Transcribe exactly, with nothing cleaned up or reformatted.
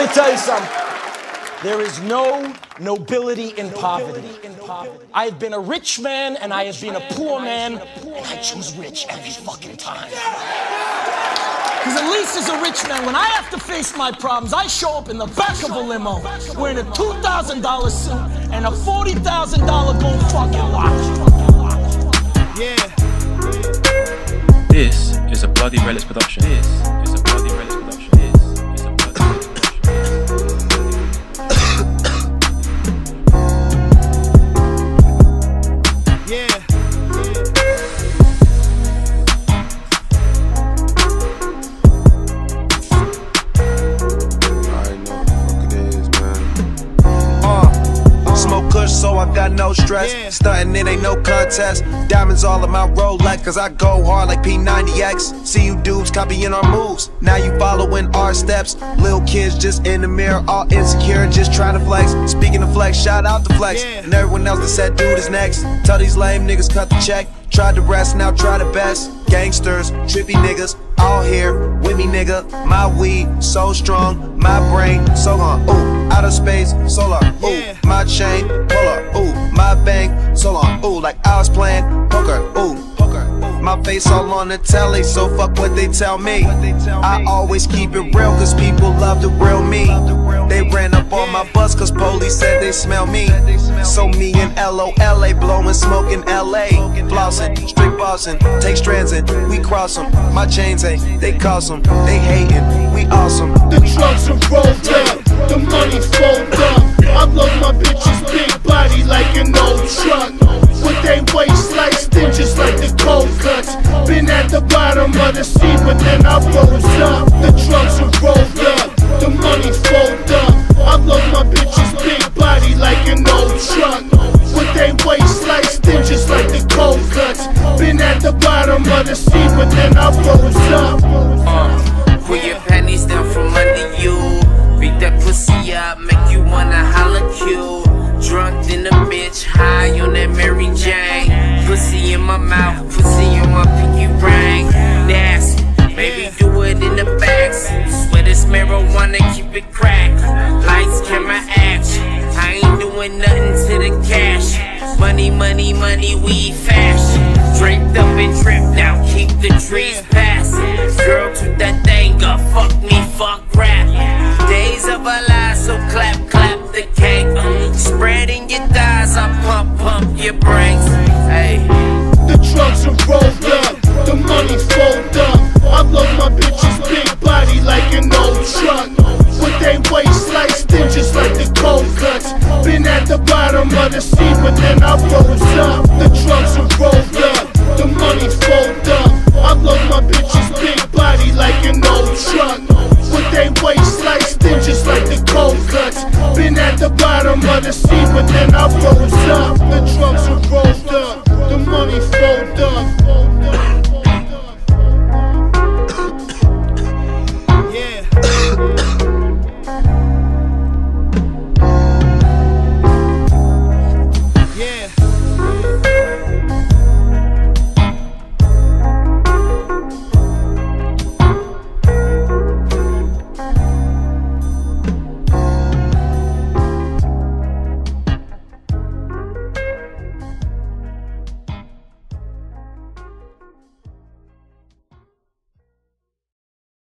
me tell you something. There is no nobility in poverty. I have been a rich man and I have been a poor man, and I choose rich every fucking time. Because at least as a rich man, when I have to face my problems, I show up in the back of a limo wearing a two thousand dollar suit and a forty thousand dollar gold fucking watch. Yeah. This is a Bloody Relics production. This is a Bloody Relics production. This is a Bloody Relics production. Yeah. So I got no stress, yeah. Stuntin' it ain't no contest. Diamonds all in my Rolex, cause I go hard like P ninety X. See you dudes copying our moves, now you following our steps. Little kids just in the mirror, all insecure, just trying to flex. Speaking of flex, shout out to Flex, yeah. And everyone else that said dude is next. Tell these lame niggas cut the check. Tried the rest, now try the best. Gangsters, trippy niggas, all here with me, nigga. My weed, so strong, my brain, so long. Ooh, outer space, solar. Ooh, yeah. My chain, polar. Ooh, my bang, so long. Ooh, like I was playing poker. Ooh, poker. Ooh. My face all on the telly, so fuck what they tell me. They tell I me. Always keep it real, cause people love the real me. The real they me. Ran up yeah. on my bus, cause police said they smell me. They smell so me and L O L A, blowing smoke in L A. Flossing, straight bossing, take strands and we cross them. My chains ain't, they cost them. They hating, we awesome. The trucks are rolled up, the money fold up. I love my bitches big body like an old truck. With they waist sliced in just like the cold cuts. Been at the bottom of the sea, but then I rose up. The trucks are rolled up, the money fold up. I love my bitches big body like an old truck. With they waist sliced in just like the cold cuts. Been at the bottom of the sea, but then I rose up. Uh, pull your panties down from under you. Beat that pussy up, make you wanna holla cute. Drunk in a bitch, high on that Mary Jane. Pussy in my mouth, pussy on my pinky ring. Nasty, maybe do it in the backs. Swear this marijuana, keep it cracked. Lights, camera, action. I ain't doing nothing to the cash. Money, money, money, we fashion. Draped up and tripped out, keep the trees passing. Girl, took that thing up, fuck me, fuck rap. Days of our lives, so clap, clap the cake. Spreading your thighs, I pump, pump your brains. Hey. The trucks are rolled up, the money fold up. I love my bitches big body like an old truck. With they waist sliced in just like the cold cuts. Been at the bottom of the sea, but then I rose up. The trucks are rolled up, the money fold up. I love my bitches big body like an old truck. With they waist sliced in just like the cold cuts. Been at the bottom of the sea, but then I rose up. The trucks are rolled up, the money fold up.